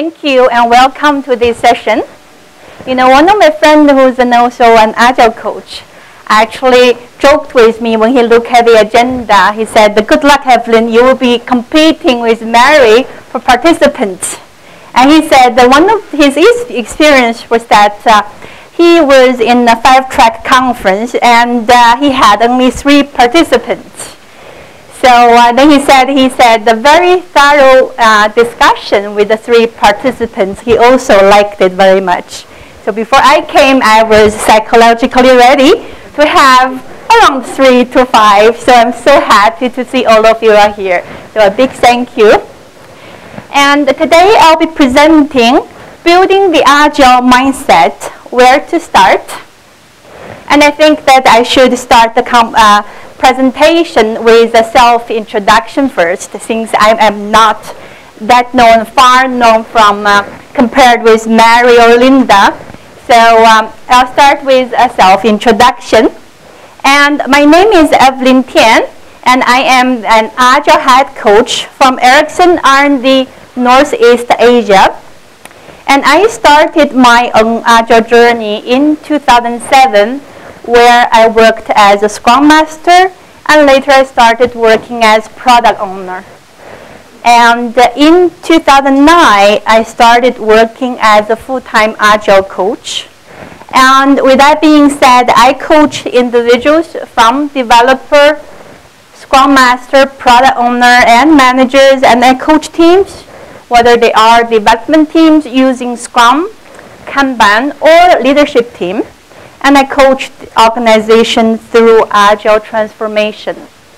Thank you and welcome to this session. You know, one of my friends who's also an Agile coach actually joked with me when he looked at the agenda. He said, "Good luck, Evelyn, you will be competing with Mary for participants." And he said that one of his experience was that he was in a 5-track conference and he had only 3 participants. So then he said the very thorough discussion with the 3 participants, he also liked it very much. So before I came, I was psychologically ready to have around 3 to 5. So I'm so happy to see all of you are here. So a big thank you. And today I'll be presenting Building the Agile Mindset, Where to Start. And I think that I should start the presentation with a self-introduction first, since I am not that far known from compared with Mary or Linda. So I'll start with a self-introduction. And my name is Evelyn Tian, and I am an Agile head coach from Ericsson R&D Northeast Asia. And I started my own Agile journey in 2007, where I worked as a Scrum Master, and later I started working as product owner. And in 2009, I started working as a full-time Agile coach. And with that being said, I coach individuals from developer, Scrum Master, product owner, and managers, and I coach teams, whether they are development teams using Scrum, Kanban, or leadership team. And I coach organizations through Agile transformation.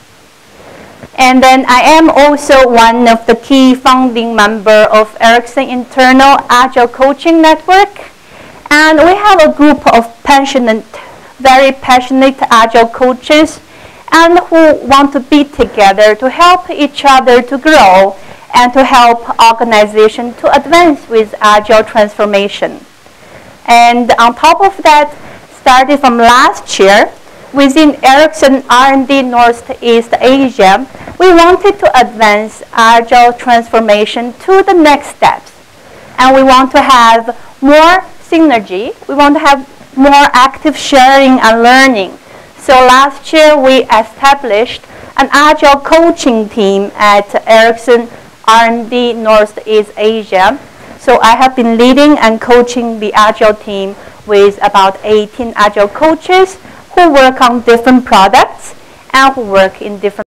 And then I am also one of the key founding members of Ericsson Internal Agile Coaching Network. And we have a group of very passionate Agile coaches and who want to be together to help each other to grow and to help organizations to advance with Agile transformation. And on top of that, started from last year, within Ericsson R&D Northeast Asia, we wanted to advance Agile transformation to the next steps. And we want to have more synergy. We want to have more active sharing and learning. So last year, we established an Agile coaching team at Ericsson R&D Northeast Asia. So I have been leading and coaching the Agile team with about 18 Agile coaches who work on different products and who work in different